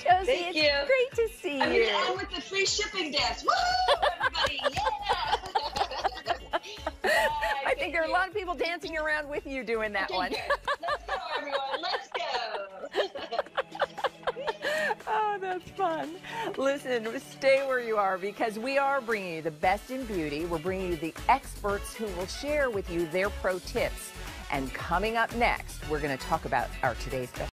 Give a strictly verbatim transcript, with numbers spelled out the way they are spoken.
Josie, Thank it's you. great to see I'm you. down with the free shipping desk. Woo! Everybody, yeah! Bye. I think Thank there are a you. lot of people dancing around with you doing that Okay, one. good. Let's go, everyone. Let's go. Oh, that's fun. Listen, stay where you are because we are bringing you the best in beauty. We're bringing you the experts who will share with you their pro tips. And coming up next, we're going to talk about our today's best.